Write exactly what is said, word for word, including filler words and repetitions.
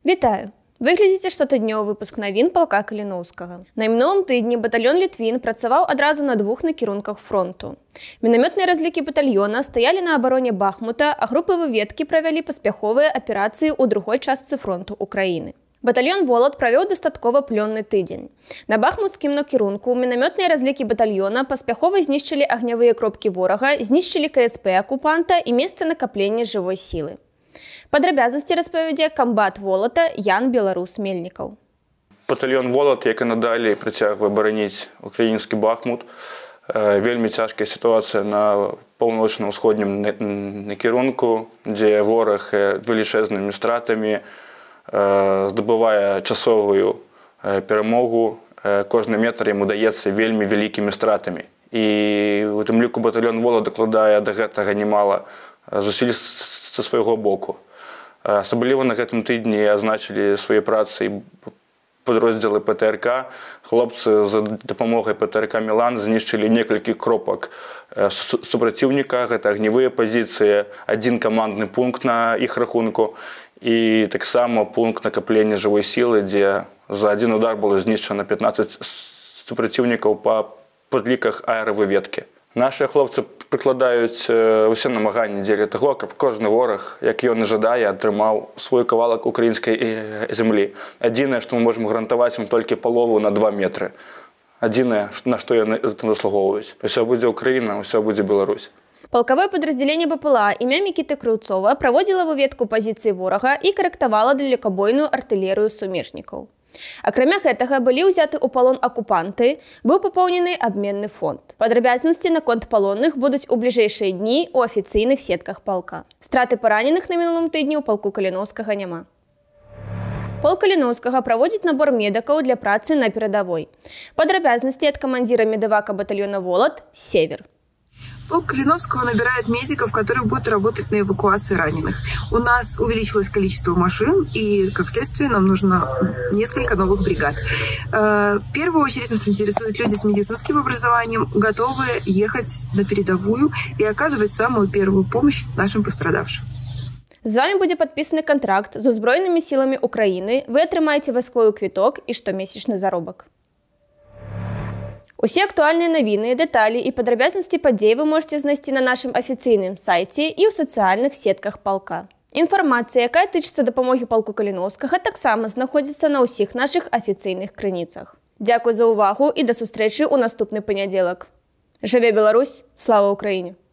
Вітаю! Вы глядзіце штотыднёвы выпуск навін палка Каліноўскага. На мінулым тыдні батальён Літвін працаваў адразу на двух накірунках фронту. Мінамётныя разлікі батальёна стаялі на абароне Бахмута, а групы выведкі правялі паспяховыя аперацыі ў другой частцы фронту Украіны. Батальён «Волат» правёў дастаткова плённы тыдзень. На бахмутскім накірунку мінамётныя разлікі батальёна паспяхова знішчылі агнявыя кропкі ворага, знішчылі ка эс пэ акупанта і месца накаплення жывой сілы. Падрабязнасці распавядзе камбат «Волата» Ян Беларус Мельнікаў. Батальён «Волат», як і надалей, працягвае бараніць украінскі Бахмут. Вельмі цяжкая сітуацыя на паўночна-ўсходнім накірунку, дзе вораг велічэзнымі стратамі здабывае часовую перамогу. Кожны метр яму даецца вельмі вялікімі стратамі. І у тым ліку батальён «Волат» дакладае да гэтага немала зусіль са свайго боку. Асабліва на гэтым тыдні азначылі свае працы падроздзелы пэ тэ эр ка. Хлопцы за дапамогай пэ тэ эр ка «Мілан» знішчылі некалькі кропак супраціўніка. Гэта агнявыя пазіцыі, адзін камандны пункт на іх рахунку і таксама пункт накаплення жывой сілы, дзе за адзін удар было знішчана пятнаццаць супраціўнікаў па падліках аэравыведкі. Нашыя хлопцы прыкладаюць усе намаганні дзеля таго, каб кожны вораг, як ён і жадае, атрымаў свой кавалак украінскай зямлі. Адзінае, што мы можам гарантаваць ім толькі палову на два метры. Адзінае, на што яны заслугоўваюць. Усё будзе Украіна, усё будзе Беларусь. Палкавое падраздзяленне бэ пэ эл а імя Мікіты Крыўцова праводзіла выведку пазіцыі ворага і карэктавала далекабойную артылерыю сумежнікаў. Акрамя гэтага былі ўзяты ў палон акупанты, быў папоўнены абменны фонд. Падрабязнасці наконт палонных будуць у бліжэйшыя дні ў афіцыйных сетках палка. Страты параненых на мінулым тыдні ў палку Каліноўскага няма. Полк Каліноўскага праводзіць набор медыкаў для працы на перадавой. Падрабязнасці ад камандзіра медавака батальёна «Волат» Север. Полк Калиновского набирает медиков, которые будут работать на эвакуации раненых. У нас увеличилось количество машин, и, как следствие, нам нужно несколько новых бригад. В первую очередь нас интересуют люди с медицинским образованием, готовые ехать на передовую и оказывать самую первую помощь нашим пострадавшим. З вами будзе падпісаны контракт з узброенымі сіламі Украіны, вы атрымаеце вайсковы квіток і штомесячны заробак. Усе актуальныя навіны, дэталі і падрабязнасці падзей вы можете знайсці на нашым афіцыйным сайце і ў сацыяльных сетках палка. Інфармацыя, якая тычыцца дапамогі палку Каліноўскага, таксама знаходзіцца на ўсіх нашых афіцыйных крыніцах. Дзякуй за ўвагу і да сустрэчы ў наступны панядзелак. Жыве Беларусь! Слава Украіне!